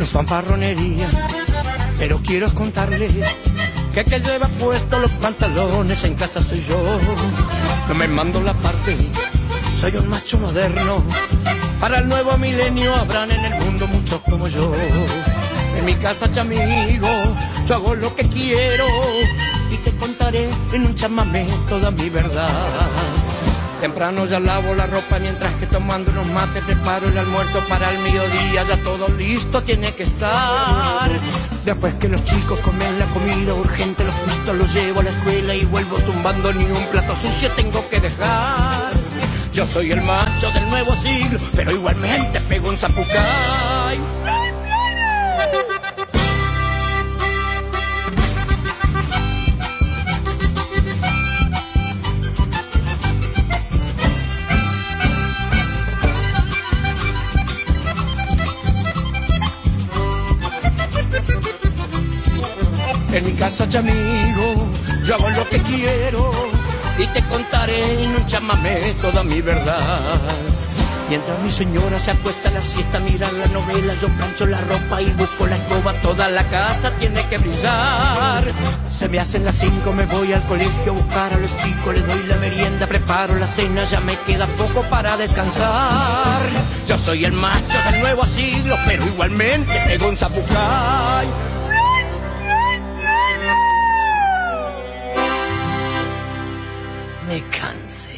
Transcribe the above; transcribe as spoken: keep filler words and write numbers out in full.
es fanfarronería, pero quiero contarles que que lleva puesto los pantalones en casa soy yo. No me mando la parte, soy un macho moderno. Para el nuevo milenio habrán en el mundo muchos como yo. En mi casa, chamigo, yo hago lo que quiero y te contaré en un chamamé toda mi verdad. Temprano ya lavo la ropa mientras que tomando unos mates preparo el almuerzo para el mediodía. Ya todo listo tiene que estar. Después que los chicos comen la comida urgente, los vistos los llevo a la escuela y vuelvo zumbando, ni un plato sucio tengo que dejar. Yo soy el macho del nuevo siglo, pero igualmente pego un zapucay. En mi casa, chamigo, yo hago lo que quiero y te contaré en un chamamé toda mi verdad. Mientras mi señora se acuesta a la siesta, mira la novela, yo plancho la ropa y busco la escoba, toda la casa tiene que brillar. Se me hacen las cinco, me voy al colegio a buscar a los chicos, les doy la merienda, preparo la cena, ya me queda poco para descansar. Yo soy el macho del nuevo siglo, pero igualmente pego un zapucay. Me cansé.